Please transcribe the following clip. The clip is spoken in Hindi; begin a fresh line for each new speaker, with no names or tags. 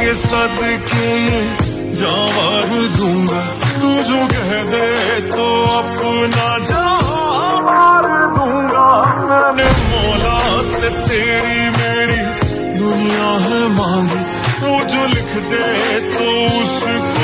के सदके जावार दूंगा, तू जो कह दे तो अपना जावार दूंगा। मैंने मौला से तेरी मेरी दुनिया है मांगी, वो जो लिख दे तो उसको